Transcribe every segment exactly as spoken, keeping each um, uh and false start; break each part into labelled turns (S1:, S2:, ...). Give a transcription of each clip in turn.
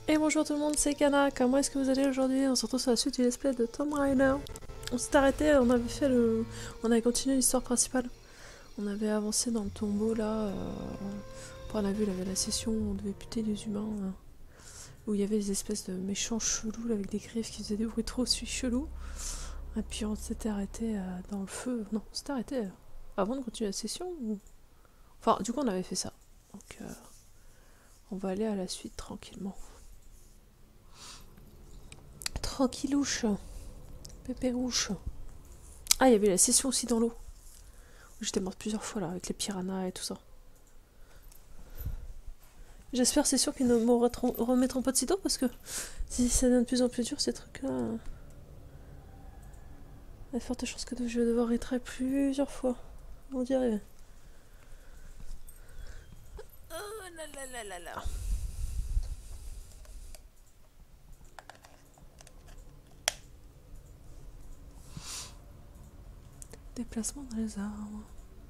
S1: Et bonjour tout le monde, c'est Kana. Comment est-ce que vous allez aujourd'hui? On se retrouve sur la suite du let's play de Tomb Raider. On s'est arrêté, on avait fait le... On avait continué l'histoire principale. On avait avancé dans le tombeau là. Euh... On a vu, il y avait la session où on devait buter des humains. Là, où il y avait des espèces de méchants chelous là, avec des griffes qui faisaient des bruits trop chelous. Et puis on s'était arrêté euh, dans le feu. Non, on s'était arrêté euh, avant de continuer la session ou... Enfin, du coup on avait fait ça. Donc euh... on va aller à la suite tranquillement. Tranquillouche. Pépérouche. Ah, il y avait la session aussi dans l'eau. J'étais morte plusieurs fois là, avec les piranhas et tout ça. J'espère, c'est sûr qu'ils ne me remettront pas de sitôt parce que si ça devient de plus en plus dur ces trucs-là, il y a de fortes chances que je vais devoir retry plusieurs fois. On dirait. Oh là là là là là. Déplacement dans les arbres.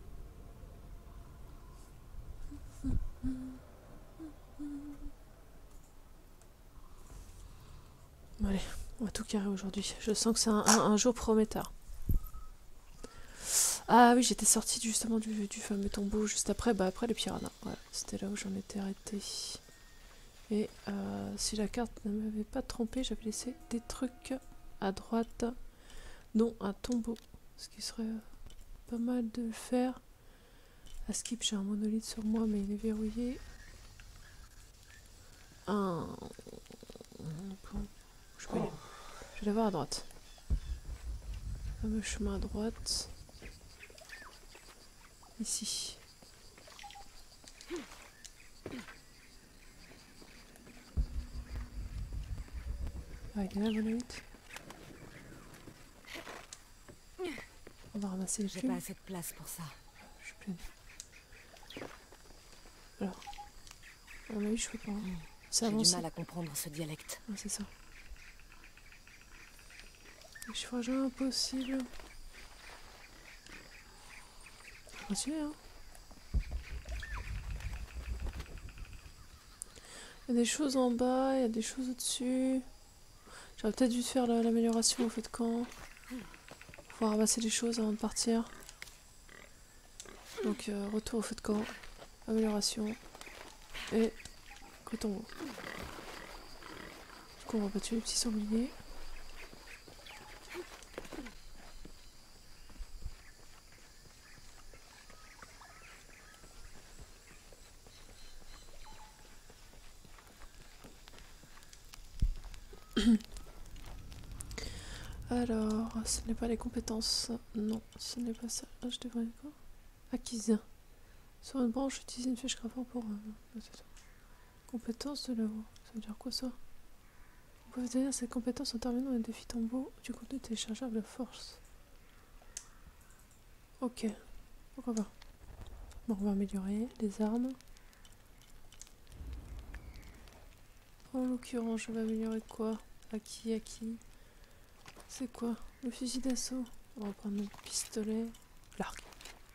S1: Bon, allez, on va tout carrer aujourd'hui. Je sens que c'est un, un, un jour prometteur. Ah oui, j'étais sortie justement du, du fameux tombeau juste après, bah après les piranhas. Voilà, c'était là où j'en étais arrêtée. Et euh, si la carte ne m'avait pas trompé, j'avais laissé des trucs à droite, dont un tombeau. Ce qui serait pas mal de le faire. À skip, j'ai un monolithe sur moi, mais il est verrouillé. Un... Je vais, je vais l'avoir à droite. Le fameux chemin à droite. Ici. Ah, il est là, le monolithe. On va ramasser les
S2: J'ai
S1: plumes.
S2: pas assez de place pour ça.
S1: Je suis pleine. Alors, à mon avis, je peux pas. Hein.
S2: J'ai du mal à comprendre ce dialecte.
S1: Ah, c'est ça. Le chiffrage impossible. Continuer, hein. Il y a des choses en bas, il y a des choses au-dessus. J'aurais peut-être dû faire l'amélioration au feu de camp. Faut ramasser des choses avant de partir. Donc euh, retour au feu de camp, amélioration et coton. Du coup on va pas tuer les petits sangliers. Alors, ce n'est pas les compétences. Non, ce n'est pas ça. Ah, je devrais quoi? Acquise. Sur une branche, utiliser une flèche gravant pour... Euh, compétences de l'eau. Ça veut dire quoi ça? Vous pouvez obtenir cette compétence en terminant un défi tombeau du contenu téléchargeable à force. Ok, pourquoi pas. Bon, on va améliorer les armes. En l'occurrence, je vais améliorer quoi? À qui, à qui? C'est quoi? Le fusil d'assaut. On va prendre le pistolet. L'arc.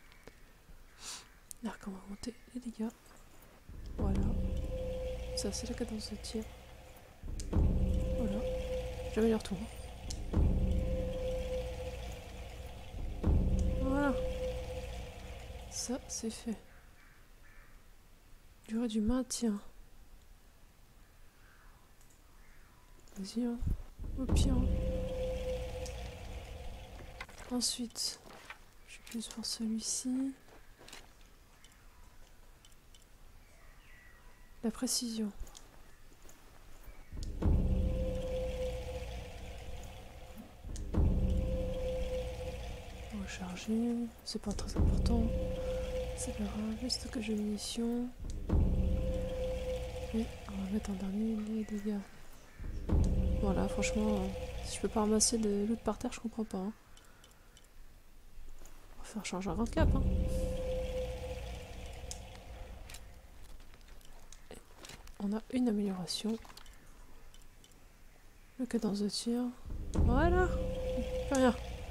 S1: L'arc, on va augmenter les dégâts. Voilà. Ça, c'est la cadence de tir. Voilà. J'améliore tout. Voilà. Ça, c'est fait. Durée du maintien. Vas-y, hein. Au pire. Ensuite, je suis plus pour celui-ci. La précision. Recharger, c'est pas très important. C'est pas grave, juste que j'ai une mission. Et on va mettre en dernier les dégâts. Voilà, franchement, euh, si je peux pas ramasser des loot par terre, je comprends pas. Hein. On va faire changer un grand cap. Hein. On a une amélioration. Le cadence de tir. Voilà. Plus rien.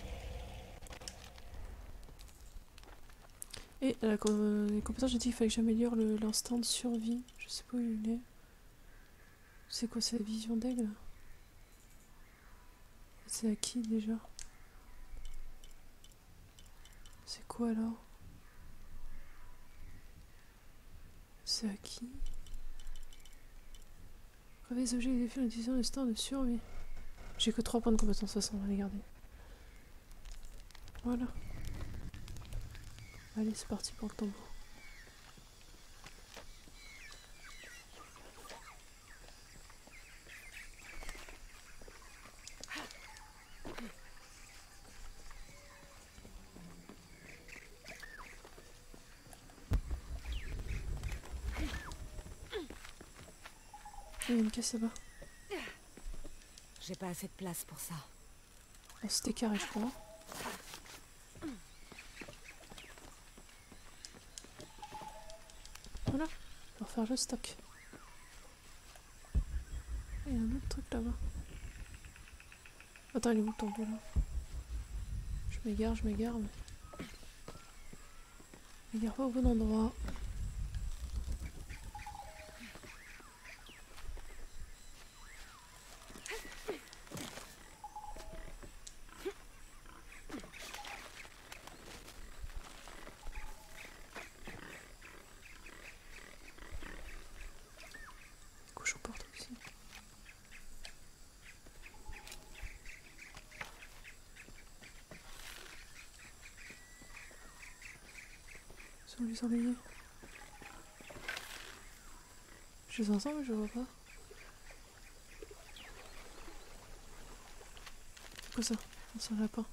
S1: Et la, les compétences, j'ai dit qu'il fallait que j'améliore l'instant de survie. Je sais pas où il est. C'est quoi sa vision d'elle? C'est à qui déjà? C'est quoi alors? C'est à qui? Rêver les objets et les défis en utilisant le instinct de survie. J'ai que trois points de compétence, de toute façon, on va les garder. Voilà. Allez, c'est parti pour le tombeau. Il y a une caisse là-bas.
S2: J'ai pas assez de place pour ça.
S1: Oh, c'était carré, je crois. Voilà, on va refaire le stock. Il y a un autre truc là-bas. Attends, il est où le tombeau là? Je m'égare, je m'égare, mais... Je m'égare pas au bon endroit. Cochon partout ici. Sont les envoyer. Je les entends mais je vois pas. C'est quoi ça? C'est un lapin.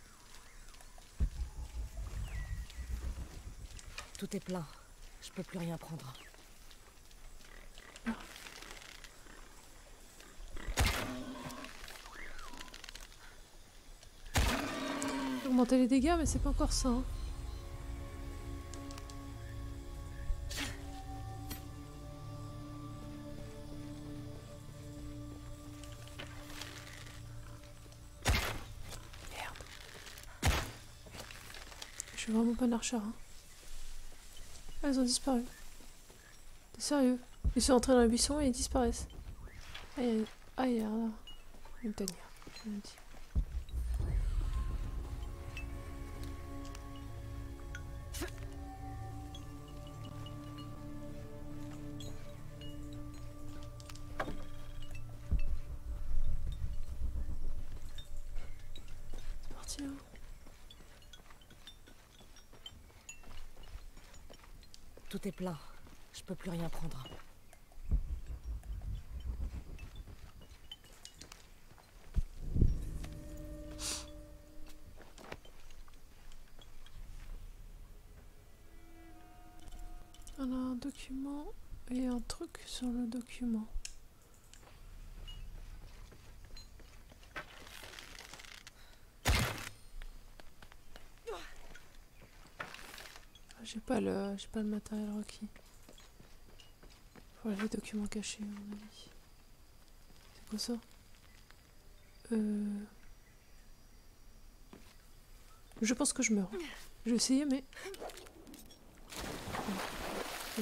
S2: Tout est plein. Je peux plus rien prendre.
S1: Ah. Augmenter les dégâts mais c'est pas encore ça. Hein. Je suis vraiment pas une archer. Hein. Ah, ils ont disparu. T'es sérieux? Ils sont entrés dans le buisson et ils disparaissent. Ah, il y a, ah, il y a là. Une tanière, je l'ai dit. C'est parti là.
S2: Tout est plein. Je peux plus rien prendre.
S1: On a un document et un truc sur le document. J'ai pas le, j'ai pas le matériel requis. Voilà les documents cachés à mon avis. C'est quoi ça? Euh... Je pense que je meurs. Je vais essayer mais... Oh.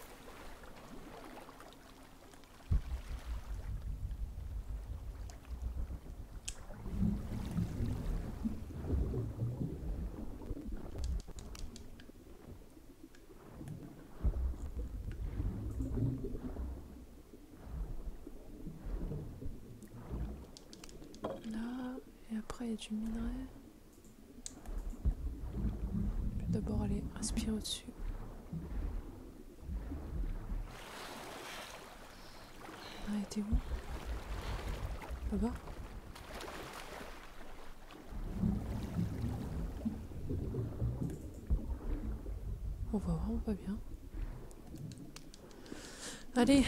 S1: Là, et après il y a du minerai. Je vais d'abord aller aspirer au-dessus. Ah, elle était où? Là-bas? On voit vraiment pas bien. Allez!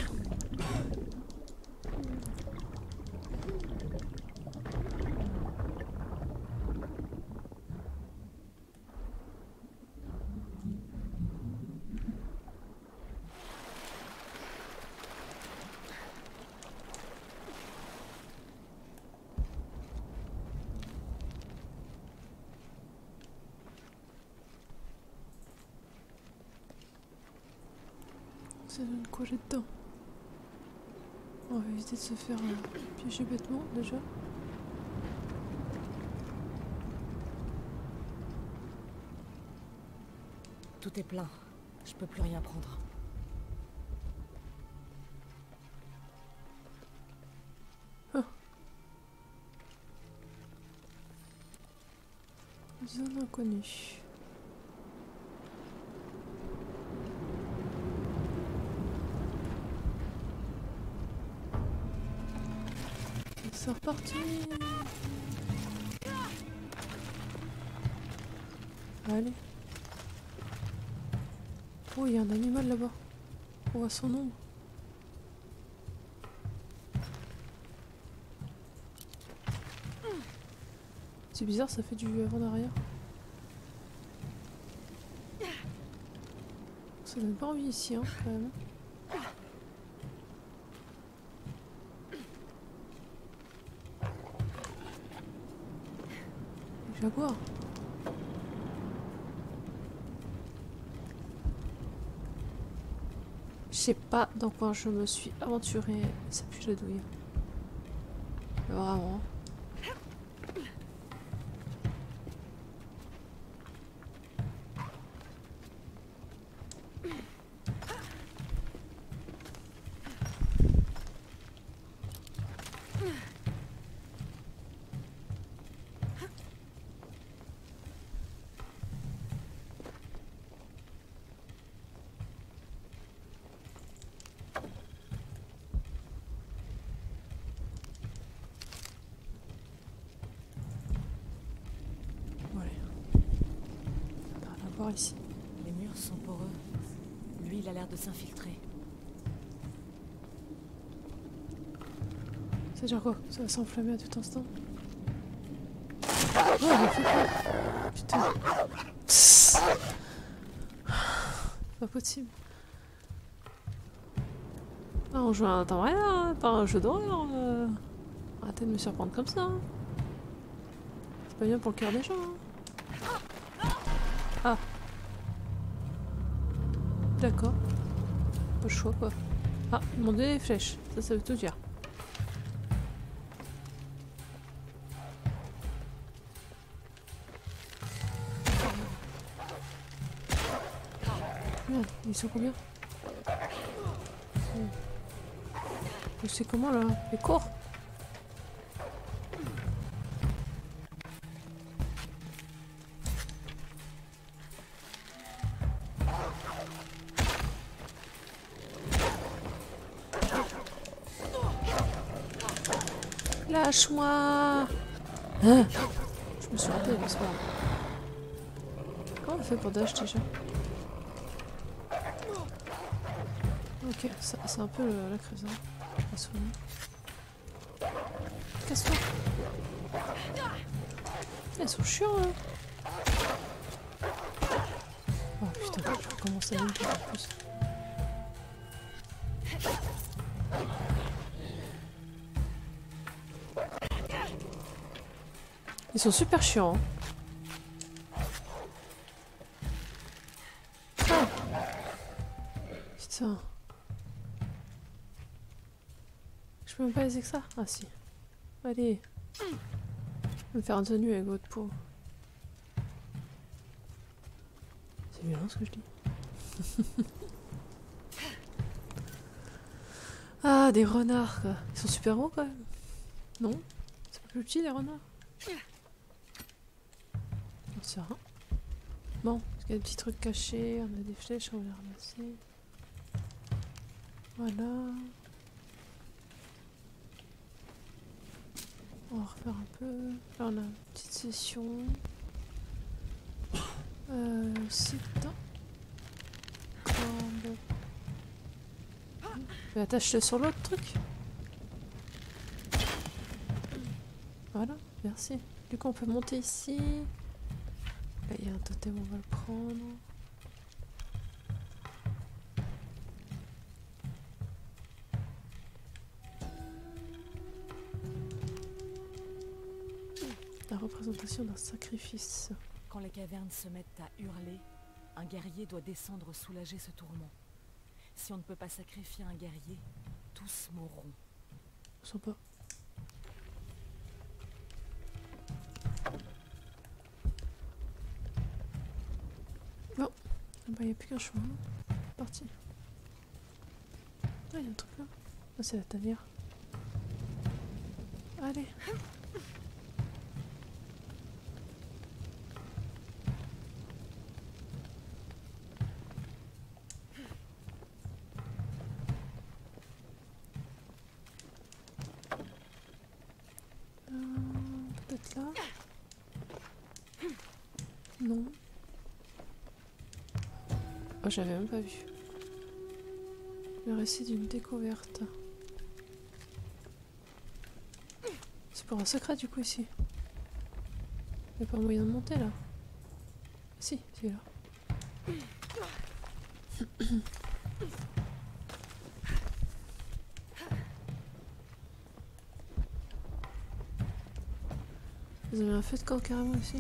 S1: Ça donne quoi là-dedans? On va éviter de se faire euh, piéger bêtement déjà.
S2: Tout est plein. Je peux plus rien prendre.
S1: Ah. Zone inconnue. C'est reparti. Allez. Oh, il y a un animal là-bas. On voit son ombre. C'est bizarre, ça fait du avant-arrière. Ça donne pas envie ici, hein, quand même. Jaguar. Je sais pas dans quoi je me suis aventurée, ça pue la douille. Vraiment. Ici.
S2: Les murs sont poreux. Lui, il a l'air de s'infiltrer.
S1: Ça veut dire quoi? Ça va s'enflammer à tout instant? Oh, il a fait quoi? Putain. Tss. Pas possible. Ah, on joue à un temps réel, hein, pas un jeu d'horreur. Euh... Arrêtez de me surprendre comme ça. Hein. C'est pas bien pour le cœur des gens. Hein. Ah. D'accord. Pas le choix quoi. Ah, ils m'ont donné des flèches. Ça, ça veut tout dire. Merde, ils sont combien? Je sais comment là? Les cours? Lâche-moi! Hein? Je me suis raté, mais c'est pas grave. Comment on fait pour dash déjà? Ok, c'est un peu le, la crise. Hein. Casse-toi! Ils sont chiants hein. Oh putain, je vais recommencer à aller en plus. Ils sont super chiants. Hein. Ah. Putain. Je peux même pas les que ça? Ah si. Allez. Je vais me faire un tenue avec votre peau. C'est violent ce que je dis. Ah, des renards quoi. Ils sont super gros quand même. Non? C'est pas plus petit les renards? C'est rien. Bon, il y a des petits trucs cachés, on a des flèches, on va les ramasser. Voilà. On va refaire un peu. Là on a une petite session. Euh, c'est temps. Mais attache-le sur l'autre truc. Voilà, merci. Du coup on peut monter ici. Là il y a un totem, on va le prendre. La représentation d'un sacrifice.
S2: Quand les cavernes se mettent à hurler, un guerrier doit descendre soulager ce tourment. Si on ne peut pas sacrifier un guerrier, tous mourront.
S1: Sympa. Bon, il n'y a plus qu'un chemin. Parti. Ah, il y a un truc là. Ah, c'est la tanière. Allez. Euh, Peut-être là. Non. Oh, j'avais même pas vu. Le récit d'une découverte. C'est pour un secret du coup ici. Il n'y a pas moyen de monter là. Si, c'est là. Vous avez un feu de camp carrément ici.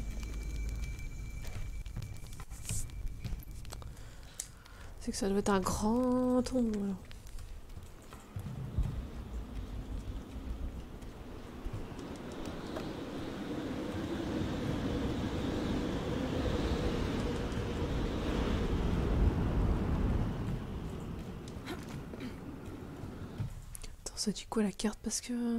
S1: C'est que ça doit être un grand tombeau là. Attends, ça dit quoi la carte parce que...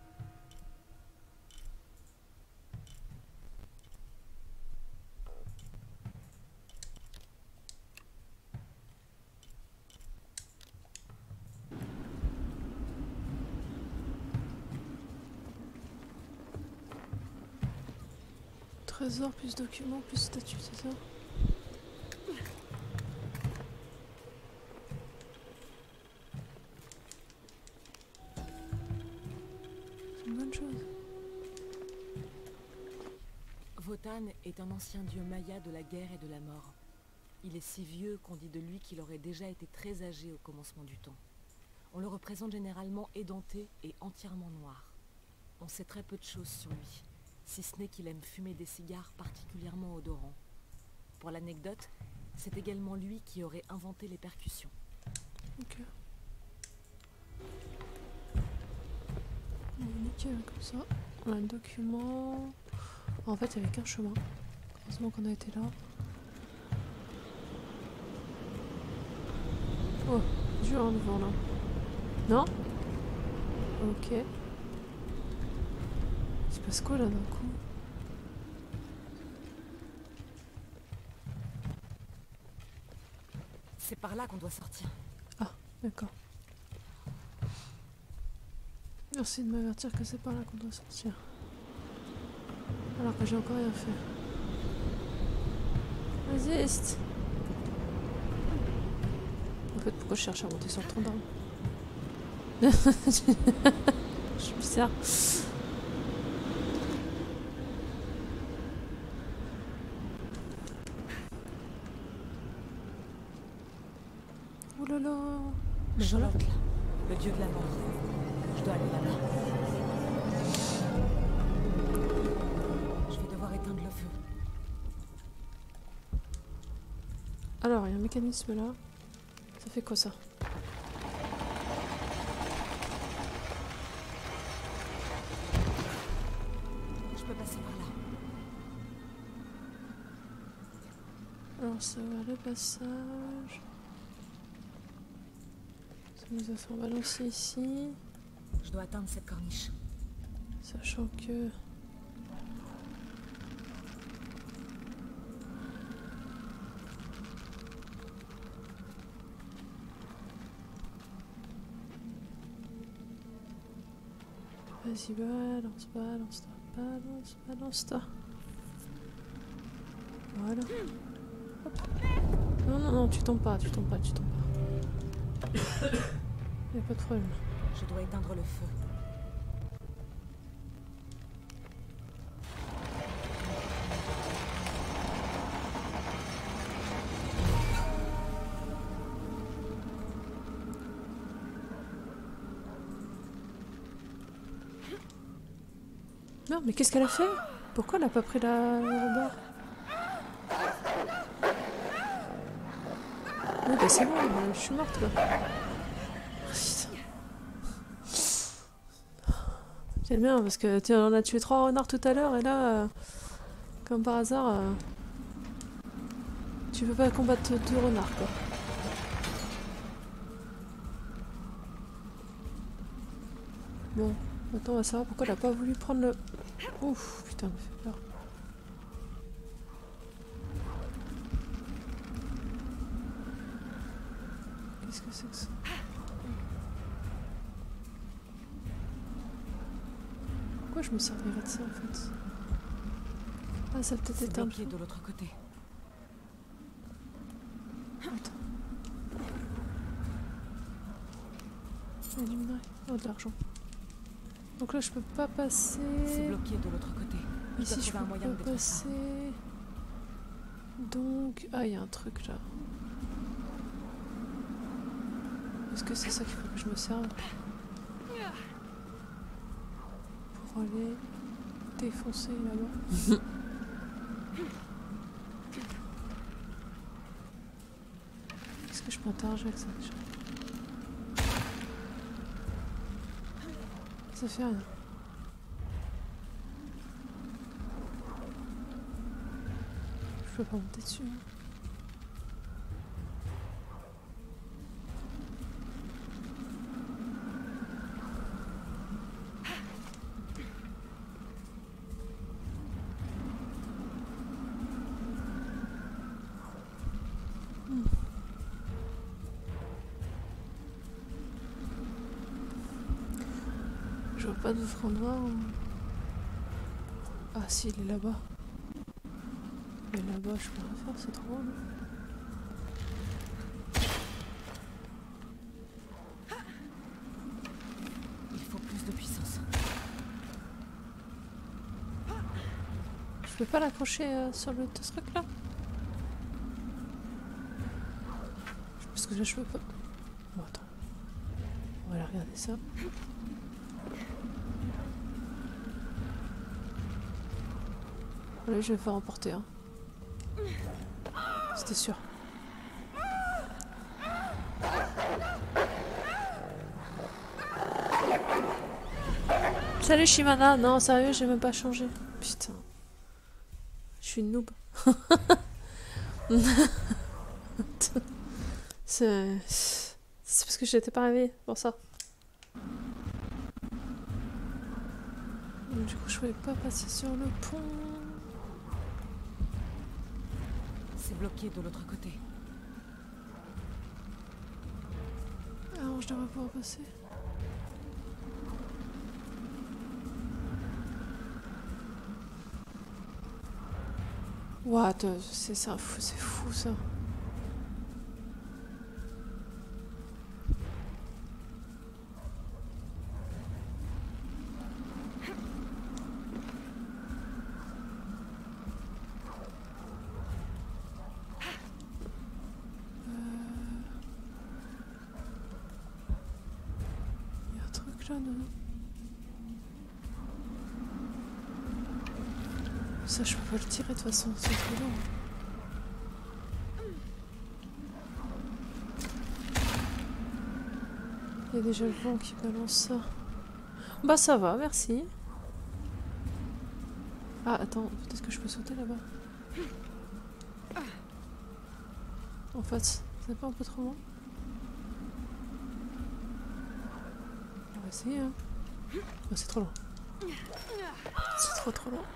S1: Trésor plus documents plus statut, c'est ça? C'est une bonne chose.
S2: Votan est un ancien dieu maya de la guerre et de la mort. Il est si vieux qu'on dit de lui qu'il aurait déjà été très âgé au commencement du temps. On le représente généralement édenté et entièrement noir. On sait très peu de choses sur lui, si ce n'est qu'il aime fumer des cigares particulièrement odorants. Pour l'anecdote, c'est également lui qui aurait inventé les percussions.
S1: Ok. Bon, nickel, comme ça. On a un document. En fait, il n'y avait qu'un chemin. Heureusement qu'on a été là. Oh, dur en devant là. Non? Ok. Il se passe quoi là d'un coup?
S2: C'est par là qu'on doit sortir.
S1: Ah, d'accord. Merci de m'avertir que c'est par là qu'on doit sortir. Alors que j'ai encore rien fait. Résiste! En fait, pourquoi je cherche à monter sur le tronc d'arbre? Je suis bizarre. Oh là là! Mais voilà.
S2: Xolotl, le dieu de la mort. Je dois aller là-bas. Je vais devoir éteindre le feu.
S1: Alors, il y a un mécanisme là. Ça fait quoi ça?
S2: Je peux passer par là.
S1: Alors ça va, le passage. Ça nous a fait balancer ici.
S2: Je dois atteindre cette corniche.
S1: Sachant que... Vas-y, balance, balance, balance, balance-toi. Voilà. Hop. Non, non, non, tu tombes pas, tu tombes pas, tu tombes pas. Y'a pas de problème.
S2: Je dois éteindre le feu.
S1: Non, mais qu'est-ce qu'elle a fait? Pourquoi elle a pas pris la, la barre? Oui, bah c'est bon, je suis morte là. Putain. C'est bien parce que tu en as tué trois renards tout à l'heure et là, euh, comme par hasard, euh, tu peux pas combattre deux renards quoi. Bon, maintenant on va savoir pourquoi elle a pas voulu prendre le... Ouf, putain, elle me fait peur. Qu'est-ce que c'est que ça? Pourquoi je me servirais de ça en fait? Ah, ça peut-être être un
S2: bloqué de l'autre côté.
S1: Attends. Oh, de l'argent. Donc là, je peux pas passer.
S2: C'est bloqué de l'autre côté.
S1: Ici, je peux pas passer. Donc, ah, il y a un truc là. Est-ce que c'est ça qu'il faut que je me serve pour aller défoncer là-bas? Est-ce que je peux interagir avec ça déjà? Ça fait rien. Je peux pas monter dessus. Hmm. Je vois pas d'autre endroit où... Ah si, il est là-bas. Mais là-bas, je peux rien faire, c'est trop loin.
S2: Il faut plus de puissance.
S1: Je peux pas l'accrocher euh, sur le truc là? Parce que là, je peux pas... Bon, attends. On va aller regarder ça. Allez, je vais me faire emporter. Hein. C'était sûr. Salut Shimana. Non, sérieux, j'ai même pas changé. Putain. Je suis une noob. C'est... C'est parce que j'étais pas réveillée, pour ça. Du coup, je pouvais pas passer sur le pont.
S2: C'est bloqué de l'autre côté.
S1: Alors, je devrais pouvoir passer. What? C'est ça, fou, c'est fou ça. Là, non. Ça, je peux pas le tirer de toute façon, c'est trop long. Il y a déjà le vent qui balance ça. Bah, ça va, merci. Ah, attends, peut-être que je peux sauter là-bas. En fait, c'est pas un peu trop loin? On va essayer, hein. Oh, c'est trop loin. C'est trop trop loin.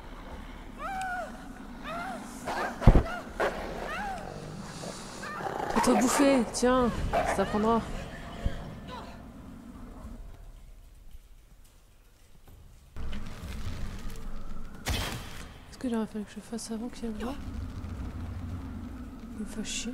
S1: Faut te bouffer, tiens, ça t'apprendra. Est-ce que j'aurais fallu que je fasse avant qu'il y ait le vent? Il me fait chier.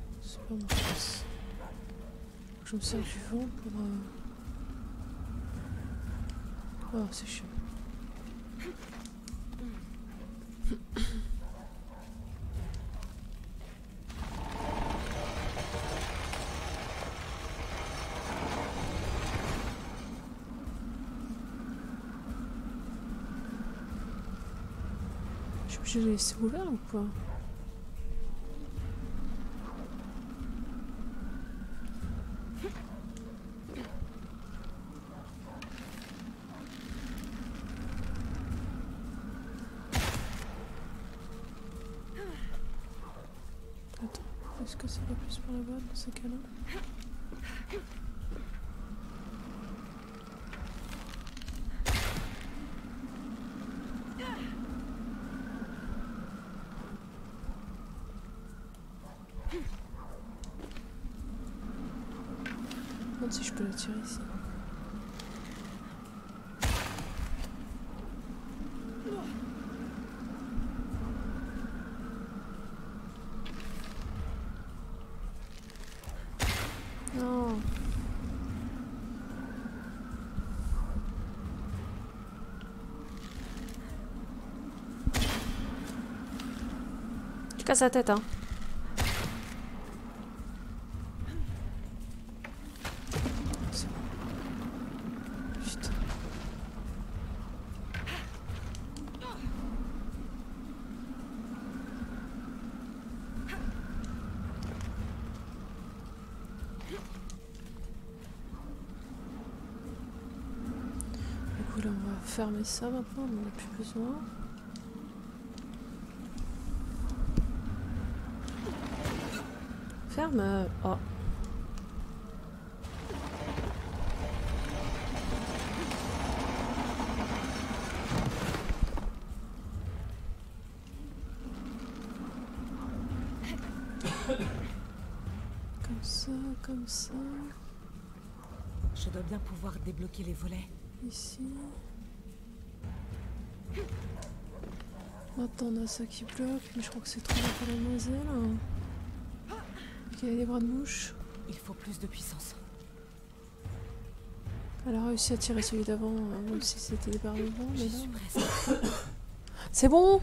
S1: Je me sers du vent pour... Euh... Oh, c'est chiant. Je suis obligée de les laisser ouverts ou pas? Est-ce que ça va plus par là-bas dans ces cas-là? Je me demande si je peux la tirer ici. Non. Tu casses la tête, hein. C'est bon. Putain. Du coup là on va fermer ça maintenant, on n'en a plus besoin. Ferme. euh, Oh. Comme ça, comme ça.
S2: Je dois bien pouvoir débloquer les volets.
S1: Ici. Maintenant on a ça qui bloque, mais je crois que c'est trop pour la demoiselle. Il y a des bras de mouche.
S2: Il faut plus de puissance.
S1: Elle a réussi à tirer celui d'avant, même si c'était des barres de vent.
S2: Je
S1: Mais
S2: suis
S1: là...
S2: presque.
S1: C'est bon.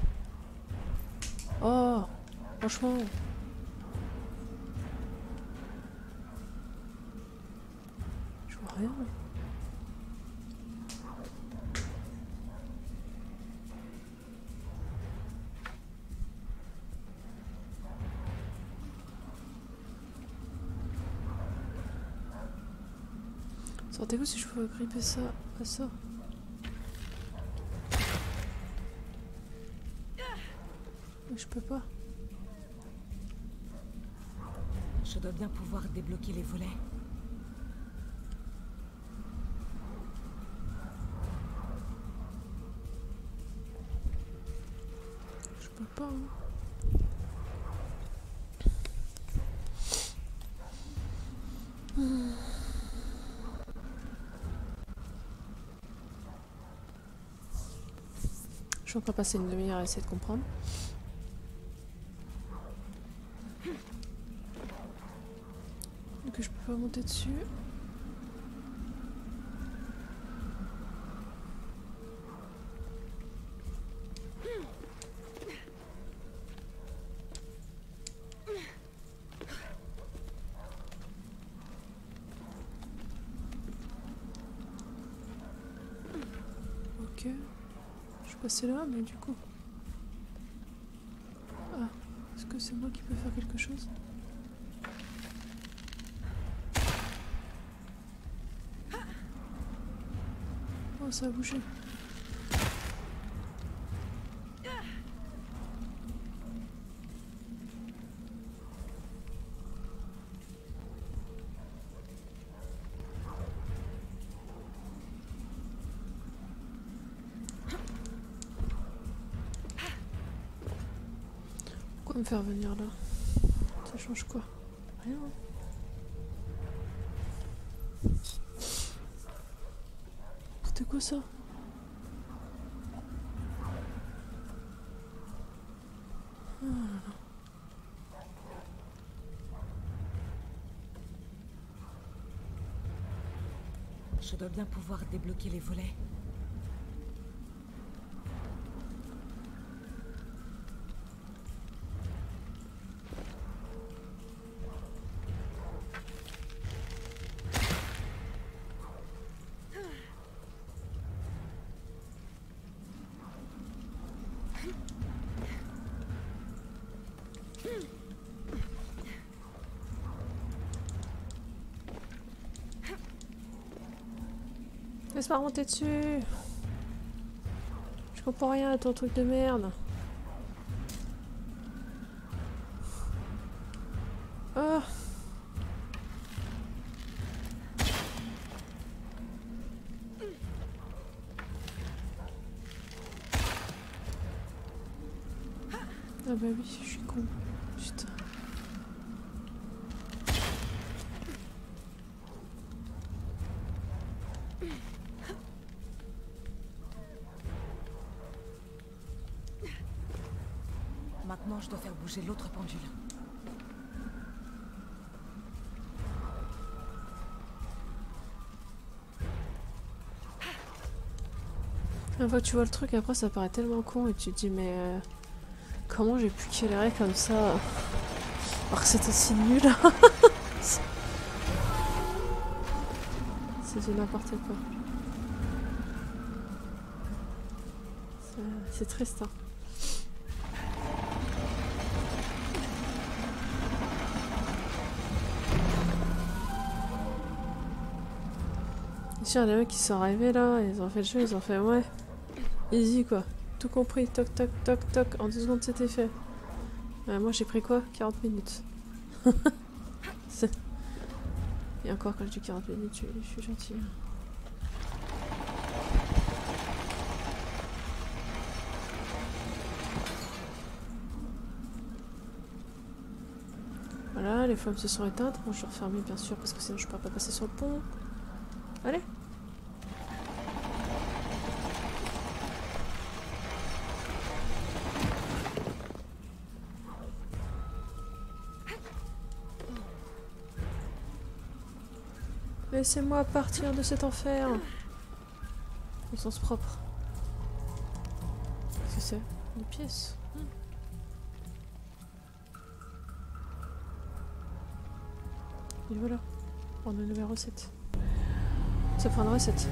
S1: Oh, franchement. Je vois rien. Sortez-vous si je pouvais gripper ça à ça. Mais je peux pas.
S2: Je dois bien pouvoir débloquer les volets.
S1: Je peux pas. Hein. Hmm. Je vais encore passer une demi-heure à essayer de comprendre. Donc je peux pas monter dessus. Ok. Je suis passée là, mais du coup... Ah, est-ce que c'est moi qui peux faire quelque chose? Oh, ça a bougé. Pourquoi me faire venir là? Ça change quoi? Rien. C'était quoi ça? Oh là là.
S2: Je dois bien pouvoir débloquer les volets.
S1: Laisse-moi remonter dessus. Je comprends rien à ton truc de merde. Oh. Ah bah oui, je suis con. Putain.
S2: Maintenant, je dois faire bouger l'autre pendule.
S1: Une fois que tu vois le truc, après ça paraît tellement con et tu te dis mais euh, comment j'ai pu galérer comme ça alors que c'était si nul. C'est du n'importe quoi. C'est triste hein. Tiens, les mecs qui sont arrivés là, ils ont fait le jeu, ils ont fait ouais, easy quoi, tout compris, toc toc toc toc, en deux secondes c'était fait. Euh, moi j'ai pris quoi? quarante minutes. Et encore quand je dis quarante minutes, je, je suis gentille. Voilà, les flammes se sont éteintes, bon je vais refermer bien sûr parce que sinon je pourrais pas passer sur le pont. Allez! Laissez-moi partir de cet enfer. Au sens propre. Qu'est-ce que c'est? Une pièce. Et voilà. On a une nouvelle recette. Ça prend une recette.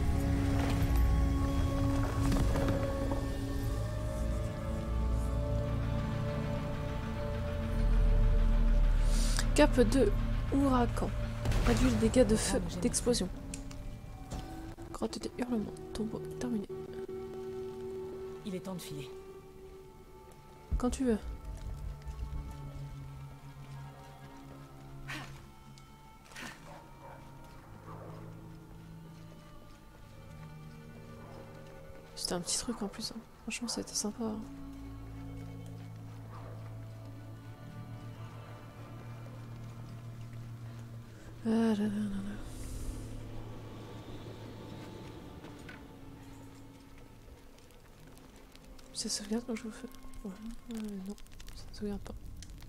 S1: Cap de ouragan. Réduit les dégâts de feu, d'explosion. Grotte de hurlement. Tombeau terminé.
S2: Il est temps de filer.
S1: Quand tu veux. C'était un petit truc en plus. Hein. Franchement, ça a été sympa. Hein. Ah là là là là. Ça sauvegarde quand je vous fais. Ouais, euh, non, ça ne sauvegarde pas.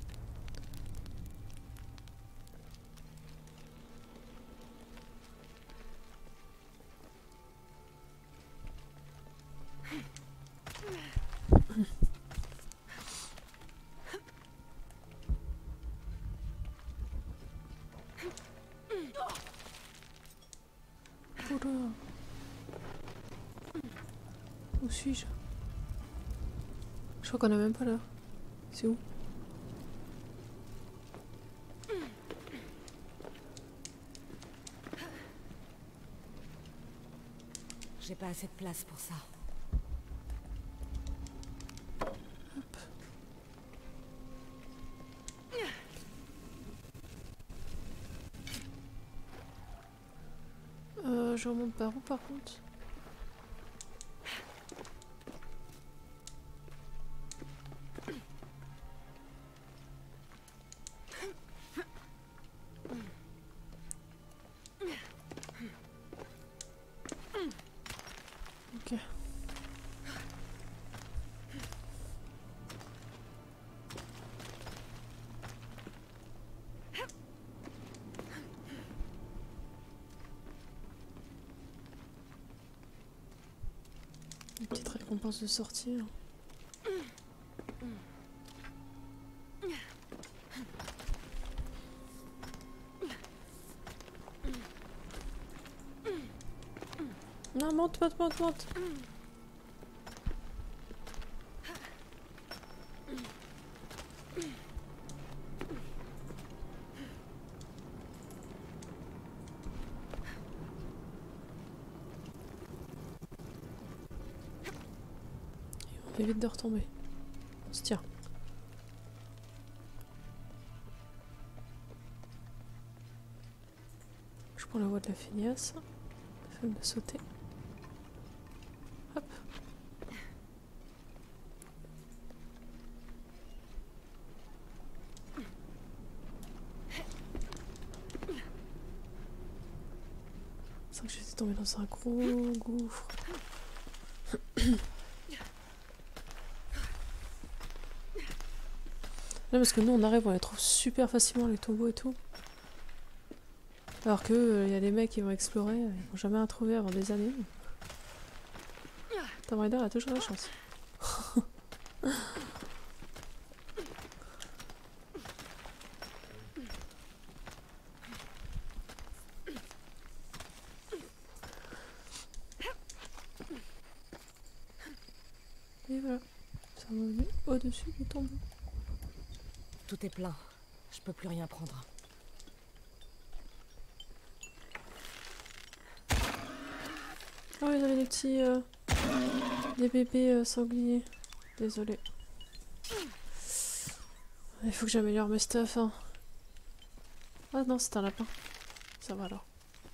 S1: Oula. Où suis-je? Je crois qu'on a même pas là. C'est où?
S2: J'ai pas assez de place pour ça.
S1: Hop. Euh, je remonte par où par contre? Ok. Une petite récompense de sortie. Hein. Non, monte, monte, monte, monte. évite de retomber. On se tient. Je prends la voie de la feignasse. Femme de sauter. Hop. C'est vrai que j'étais tombée dans un gros gouffre. Là, parce que nous on arrive, on les trouve super facilement les tombeaux et tout. Alors que il euh, y a des mecs qui vont explorer, ils vont jamais rien trouver avant des années. Tomb Raider a toujours la chance. Et voilà, ça m'a mis au-dessus du tombeau.
S2: Tout est plein. Je peux plus rien prendre.
S1: Oh, il y avait des petits... Euh, des bébés euh, sangliers. Désolé. Il faut que j'améliore mes stuff. Hein. Ah non, c'est un lapin. Ça va alors.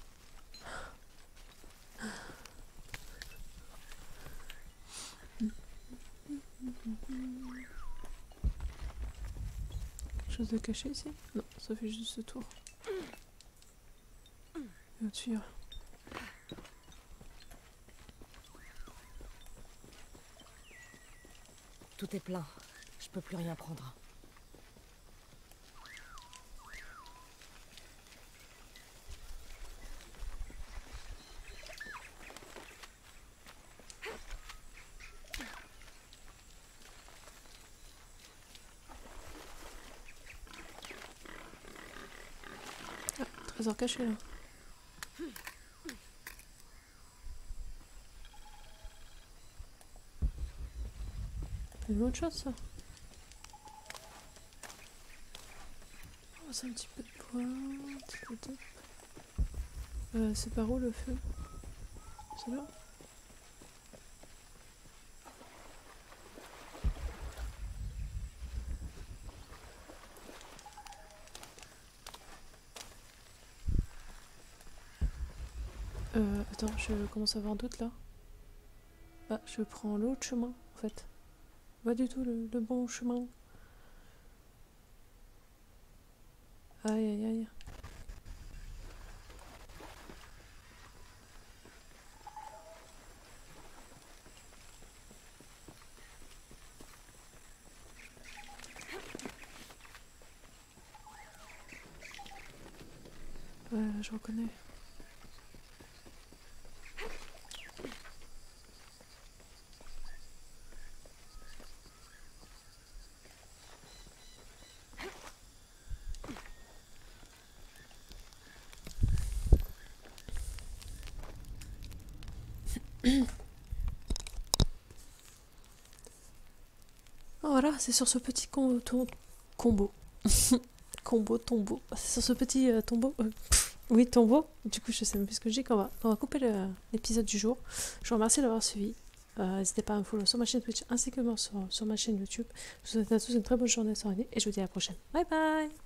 S1: Quelque chose de caché ici? Non, ça fait juste ce tour. Et au-dessus, il y a...
S2: Tout est plein. Je peux plus rien prendre.
S1: Ah, trésor caché là. Une autre chose ça. Oh, c'est un petit peu de bois, un petit peu de... Euh, c'est par où le feu? C'est là? Euh, attends, je commence à avoir un doute là. Ah, je prends l'autre chemin en fait. Pas du tout le, le bon chemin. Aïe aïe aïe. Ouais, je reconnais. Voilà, c'est sur ce petit com to combo. Combo, tombeau. C'est sur ce petit euh, tombeau. Euh, pff, oui, tombeau. Du coup, je sais même plus ce que je dis qu'on va, on va couper l'épisode du jour. Je vous remercie d'avoir suivi. Euh, N'hésitez pas à me follow sur ma chaîne Twitch ainsi que sur, sur ma chaîne YouTube. Je vous souhaite à tous une très bonne journée, soirée et je vous dis à la prochaine. Bye bye!